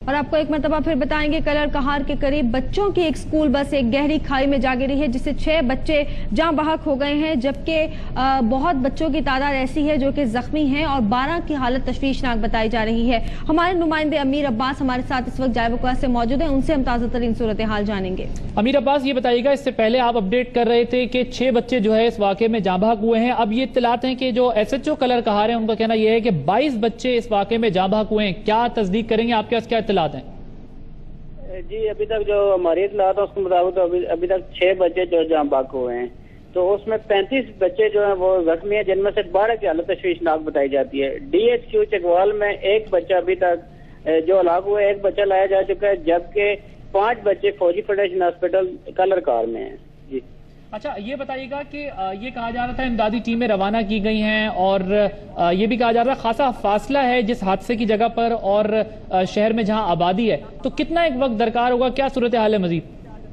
और आपको एक मरतबा फिर बताएंगे, कलर कहार के करीब बच्चों की एक स्कूल बस एक गहरी खाई में जा गिरी है, जिससे 6 बच्चे जाँ बहक हो गए हैं, जबकि बहुत बच्चों की तादाद ऐसी है जो कि जख्मी हैं और 12 की हालत तशवीशनाक बताई जा रही है। हमारे नुमाइंदे अमीर अब्बास हमारे साथ इस वक्त जायबुका से मौजूद हैं, उनसे हम ताज़ा तरीन सूरत हाल जानेंगे। अमीर अब्बास, ये बताइएगा, इससे पहले आप अपडेट कर रहे थे कि 6 बच्चे जो है इस वाक़े में जाँ बहक हुए हैं। अब ये इत्तलात हैं कि जो SHO कलर कहार है उनका कहना यह है कि 22 बच्चे इस वाक़े में जाँ बहक हुए हैं। क्या तस्दीक करेंगे, आपके पास क्या इत्तलात हैं? जी, अभी तक जो हमारी इत्तलात है उसके मुताबिक अभी तक 6 बच्चे जो जाँ बहक हुए हैं, तो उसमें 35 बच्चे जो हैं वो जख्मी हैं, जिनमें से 12 की हालत तशवीशनाक बताई जाती है। DHQ चकवाल में एक बच्चा अभी तक जो हलाक हुआ है, एक बच्चा लाया जा चुका है, जबकि 5 बच्चे फौजी फेडरेशन हॉस्पिटल कलर कार में हैं। जी अच्छा, ये बताइएगा कि ये कहा जा रहा था इमदादी टीमें रवाना की गई हैं और ये भी कहा जा रहा है खासा फासला है जिस हादसे की जगह पर और शहर में जहां आबादी है, तो कितना एक वक्त दरकार होगा, क्या सूरत हाल है मजीद?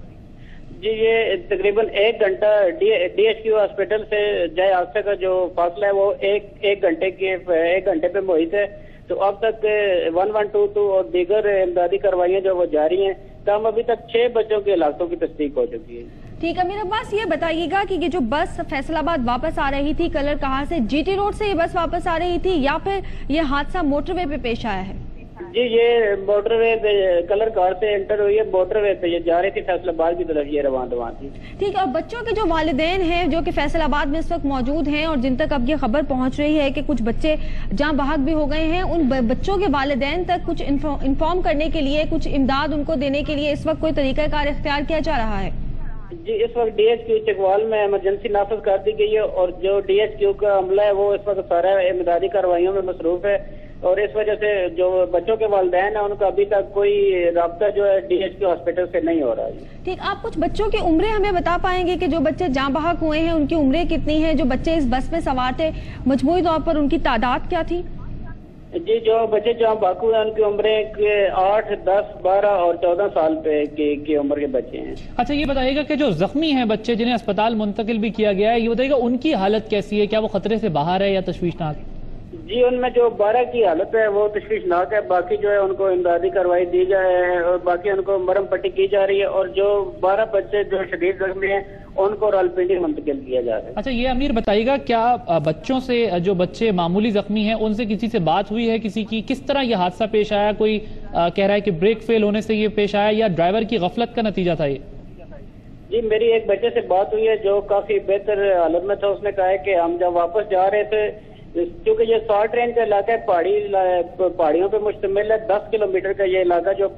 जी, ये तकरीबन 1 घंटा DHQ हॉस्पिटल से जय हादसे का जो फासला है वो एक घंटे पे मुहित है। तो अब तक 1122 और दीगर इमदादी कार्रवाइयां जो वो जारी हैं, तो हम अभी तक 6 बच्चों की हलाकतों की तस्दीक हो चुकी है। ठीक, अमीर अब्बास, ये बताइएगा कि ये जो बस फैसलाबाद वापस आ रही थी कलर कहार से, GT रोड से ये बस वापस आ रही थी या फिर ये हादसा मोटरवे पे पेश आया है? जी, ये मोटरवे पे कलर कार से एंटर हुई है, मोटरवे पे ये जा रही थी, फैसलाबाद की तरफ ये रवाना थी। ठीक, और बच्चों के जो वालिदैन हैं जो कि फैसलाबाद में इस वक्त मौजूद हैं और जिन तक अब ये खबर पहुंच रही है कि कुछ बच्चे जाँ बहक भी हो गए हैं, उन बच्चों के वालिदैन तक कुछ इन्फॉर्म करने के लिए, कुछ इमदाद उनको देने के लिए इस वक्त कोई तरीकाकार इख्तियार किया जा रहा है? जी, इस वक्त DHQ चकवाल में इमरजेंसी नाफिज कर दी गई है और जो DHQ का अमला है वो इस वक्त सारा इमदादी कार्रवाइयों में मसरूफ है और इस वजह से जो बच्चों के वालिदैन है उनका अभी तक कोई राब्ता जो है DHQ हॉस्पिटल से नहीं हो रहा है। ठीक, आप कुछ बच्चों की उम्रें हमें बता पाएंगे कि जो बच्चे जाँ बहक हुए हैं उनकी उम्रें कितनी हैं, जो बच्चे इस बस में सवार थे मजमूई तौर पर उनकी तादाद क्या थी? जी, जो बच्चे जाँ बहक हुए हैं उनकी उम्रें 8, 10, 12 और 14 साल की उम्र के बच्चे हैं। अच्छा, ये बताइएगा कि जो जख्मी हैं बच्चे जिन्हें अस्पताल मुंतकिल भी किया गया है, ये बताइएगा उनकी हालत कैसी है, क्या वो खतरे से बाहर है या तशवीशनाक? जी, उनमें जो 12 की हालत है वो तशवीशनाक है, बाकी जो है उनको इमदादी कार्रवाई दी जाए और बाकी उनको मरहम पट्टी की जा रही है और जो 12 बच्चे जो शदीद जख्मी हैं उनको रावलपिंडी मुंतकिल किया जा रहा है। अच्छा, ये अमीर बताइएगा, क्या बच्चों से जो बच्चे मामूली जख्मी हैं उनसे किसी से बात हुई है, किसी की किस तरह यह हादसा पेश आया? कोई कह रहा है कि ब्रेक फेल होने से ये पेश आया या ड्राइवर की गफलत का नतीजा था ये? जी, मेरी एक बच्चे से बात हुई है जो काफी बेहतर हालत में था। उसने कहा है कि हम जब वापस जा रहे थे, क्योंकि ये शॉर्ट रेंज का इलाका है, पहाड़ियों पे मुश्तमिल है, 10 किलोमीटर का ये इलाका जो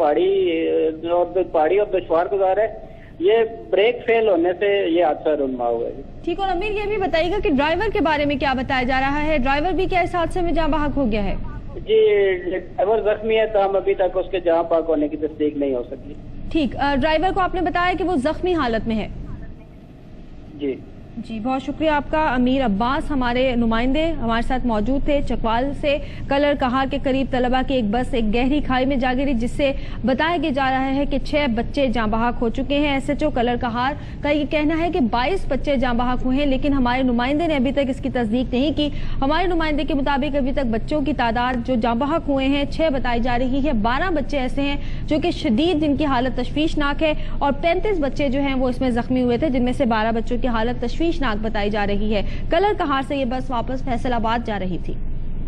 पहाड़ी और दुश्वार गुजार है, ये ब्रेक फेल होने से ये हादसा रुन्मा हुआ है। ठीक, और अमीर ये भी बताइएगा कि ड्राइवर के बारे में क्या बताया जा रहा है? ड्राइवर भी क्या इस हादसे में जाँ बहक हो गया है? जी, ड्राइवर जख्मी है, तो हम अभी तक उसके जाँ बहक होने की तस्दीक नहीं हो सकी। ठीक, ड्राइवर को आपने बताया कि वो जख्मी हालत में है? जी जी, बहुत शुक्रिया आपका। अमीर अब्बास हमारे नुमाइंदे हमारे साथ मौजूद थे। चकवाल से कलर कहार के करीब तलबा की एक बस एक गहरी खाई में जा गिरी, जिससे बताया जा रहा है कि 6 बच्चे जाँ बहक हो चुके हैं। SHO कलर कहार का ये कहना है कि 22 बच्चे जाँ बहक हुए हैं, लेकिन हमारे नुमाइंदे ने अभी तक इसकी तस्दीक नहीं की। हमारे नुमाइंदे के मुताबिक अभी तक बच्चों की तादाद जो जाँ बहक हुए हैं 6 बताई जा रही है। 12 बच्चे ऐसे हैं जो कि शदीद जिनकी हालत तशवीशनाक है और 35 बच्चे जो हैं वो इसमें जख्मी हुए थे, जिनमें से 12 बच्चों की हालत तशवीशनाक बताई जा रही है। कलर कहार से ये बस वापस फैसलाबाद जा रही थी।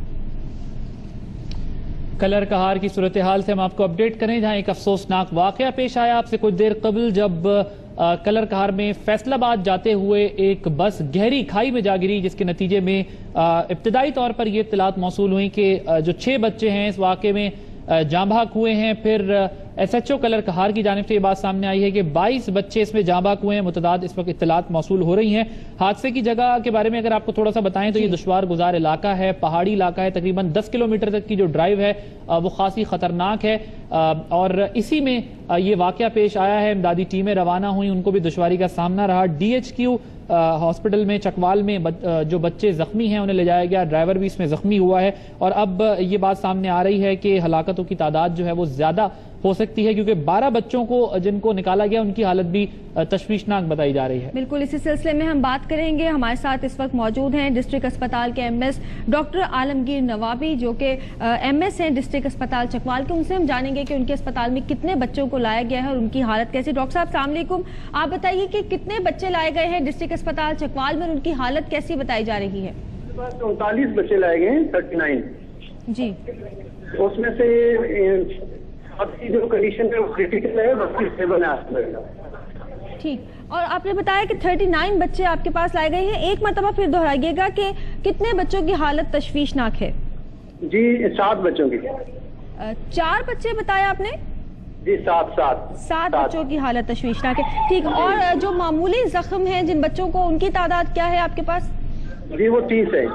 कलर कहार की सूरत हाल से हम आपको अपडेट करें, जहां एक अफसोसनाक वाकया पेश आया आपसे कुछ देर कबल, जब कलर कहार में फैसलाबाद जाते हुए एक बस गहरी खाई में जा गिरी, जिसके नतीजे में इब्तदाई तौर पर यह इत्तलात मौसूल हुई कि जो 6 बच्चे हैं इस वाकये में जाँ बहक हुए हैं। फिर SHO कलर कहार की जानिब से ये बात सामने आई है कि 22 बच्चे इसमें जाँ बहक हुए हैं। मुतदाद इस वक्त इत्तलात मौसूल हो रही हैं। हादसे की जगह के बारे में अगर आपको थोड़ा सा बताएं तो ये दुश्वार गुजार इलाका है, पहाड़ी इलाका है, तकरीबन 10 किलोमीटर तक की जो ड्राइव है वो खासी खतरनाक है और इसी में ये वाकया पेश आया है। इमदादी टीमें रवाना हुई, उनको भी दुश्वारी का सामना रहा। DHQ हॉस्पिटल में चकवाल में जो बच्चे जख्मी हैं उन्हें ले जाया गया, ड्राइवर भी इसमें जख्मी हुआ है और अब ये बात सामने आ रही है कि हलाकतों की तादाद जो है वो ज्यादा हो सकती है, क्योंकि 12 बच्चों को जिनको निकाला गया उनकी हालत भी तशवीशनाक बताई जा रही है। बिल्कुल, इसी सिलसिले में हम बात करेंगे। हमारे साथ इस वक्त मौजूद हैं डिस्ट्रिक्ट अस्पताल के एमएस डॉक्टर आलमगीर नवाबी, जो कि एमएस हैं डिस्ट्रिक्ट अस्पताल चकवाल के। उनसे हम जानेंगे कि उनके अस्पताल में कितने बच्चों को लाया गया है और उनकी हालत कैसी। डॉक्टर साहब अस्सलाम वालेकुम, आप बताइए कि कितने बच्चे लाए गए हैं डिस्ट्रिक्ट अस्पताल चकवाल में, उनकी हालत कैसी बताई जा रही है? 39 बच्चे लाए गए हैं, 39 जी। उसमें से आपकी जो कंडीशन है वो क्रिटिकल है, बाकी स्टेबल है। ठीक, और आपने बताया कि 39 बच्चे आपके पास लाए गए हैं। एक मरतबा फिर दोहराइएगा कि कितने बच्चों की हालत तशवीशनाक है? जी 7 बच्चों की। 4 बच्चे बताया आपने? जी 7 बच्चों की हालत तशवीशनाक है। ठीक, और जो मामूली जख्म हैं जिन बच्चों को, उनकी तादाद क्या है आपके पास? जी वो 30 है,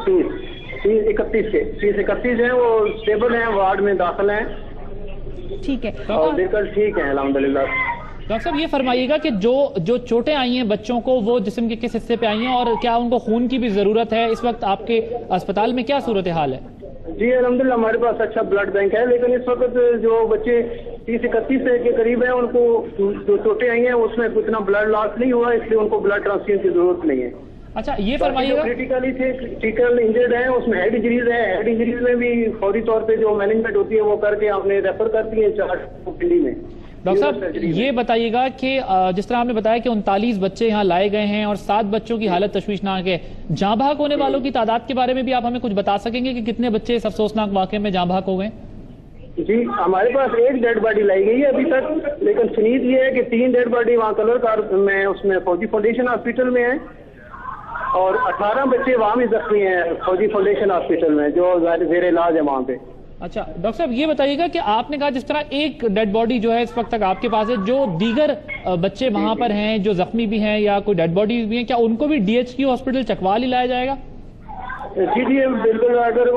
30-31 हैं, वो स्टेबल हैं, वार्ड में दाखिल हैं। ठीक है, और बिल्कुल ठीक है अल्हम्दुलिल्लाह। डॉक्टर साहब ये फरमाइएगा कि जो चोटें आई हैं बच्चों को, वो जिस्म के किस हिस्से पे आई हैं और क्या उनको खून की भी जरूरत है? इस वक्त आपके अस्पताल में क्या सूरत हाल है? जी अल्हम्दुलिल्लाह हमारे पास अच्छा ब्लड बैंक है, लेकिन इस वक्त जो बच्चे 30-31 के करीब हैं, उनको जो चोटें आई हैं उसमें इतना ब्लड लॉस नहीं हुआ, इसलिए उनको ब्लड ट्रांसफ्यूजन की जरूरत नहीं है। अच्छा, ये फरमाइएगा, क्रिटिकल इंजर्ड है, उसमें हेड इंजरीज है। हेड इंजरीज में भी फौरी तौर पे जो मैनेजमेंट होती है वो करके हमने रेफर कर दिए 4 दिल्ली में। डॉक्टर साहब ये बताइएगा कि जिस तरह आपने बताया कि 39 बच्चे यहाँ लाए गए हैं और 7 बच्चों की हालत तशवीशनाक है, जाँ बहक होने वालों की तादाद के बारे में भी आप हमें कुछ बता सकेंगे कि कितने बच्चे इस अफसोसनाक वाक़े में जाँ बहक हो गए? जी हमारे पास एक डेड बॉडी लाई गई है अभी तक, लेकिन सुनीत ये है कि 3 डेड बॉडी वहाँ कलर कार में उसमें फौजी फाउंडेशन हॉस्पिटल में है और 18 बच्चे वहाँ भी जख्मी हैं फौजी फाउंडेशन हॉस्पिटल में, जो ज़ेर इलाज है वहाँ पे। अच्छा डॉक्टर साहब ये बताइएगा कि आपने कहा जिस तरह एक डेड बॉडी जो है इस वक्त तक आपके पास है, जो दीगर बच्चे वहाँ पर हैं जो जख्मी भी हैं या कोई डेड बॉडी भी हैं, क्या उनको भी DHQ हॉस्पिटल चकवाल ही लाया जाएगा? जी बिल्कुल, अगर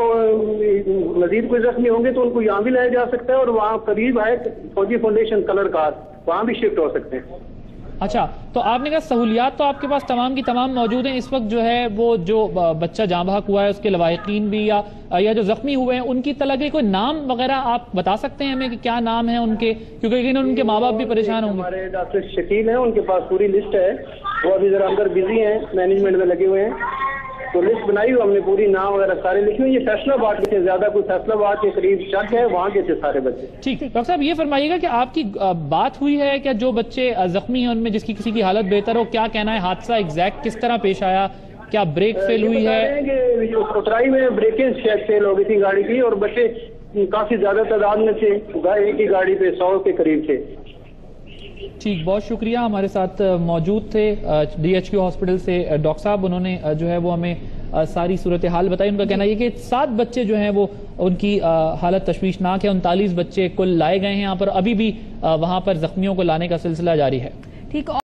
मजीद कोई जख्मी होंगे तो उनको यहाँ भी लाया जा सकता है और वहाँ करीब है फौजी फाउंडेशन कलर कार, वहाँ भी शिफ्ट हो सकते हैं। अच्छा, तो आपने कहा सहूलियात तो आपके पास तमाम की तमाम मौजूद हैं। इस वक्त जो है वो जो बच्चा जाँ बहक हुआ है उसके लवाहिकीन भी या जो जख्मी हुए हैं उनकी तलक कोई नाम वगैरह आप बता सकते हैं हमें कि क्या नाम है उनके, क्योंकि उनके माँ बाप भी परेशान होंगे। हमारे डॉक्टर शकील हैं, उनके पास पूरी लिस्ट है, वो अभी जरा अंदर बिजी हैं, मैनेजमेंट में लगे हुए हैं, तो लिस्ट बनाई हुई हमने, पूरी नाम वगैरह सारे लिखे हुए। ये फैसलाबाद के ज्यादा कुछ फैसलाबाद के करीब शक है, वहाँ के थे सारे बच्चे। ठीक, डॉक्टर साहब ये फरमाइएगा कि आपकी बात हुई है क्या जो बच्चे जख्मी हैं उनमें जिसकी किसी की हालत बेहतर हो? क्या कहना है, हादसा एग्जैक्ट किस तरह पेश आया? क्या ब्रेक फेल हुई है? उतराई में ब्रेकिंग फेल हो गई थी गाड़ी की और बच्चे काफी ज्यादा तादाद में थे, एक ही गाड़ी पे 100 के करीब थे। ठीक, बहुत शुक्रिया। हमारे साथ मौजूद थे DHQ हॉस्पिटल से डॉक्टर साहब, उन्होंने जो है वो हमें सारी सूरत हाल बताई। उनका कहना है कि 7 बच्चे जो हैं वो उनकी हालत तशवीशनाक है। 39 बच्चे कुल लाए गए हैं यहाँ पर, अभी भी वहाँ पर जख्मियों को लाने का सिलसिला जारी है। ठीक।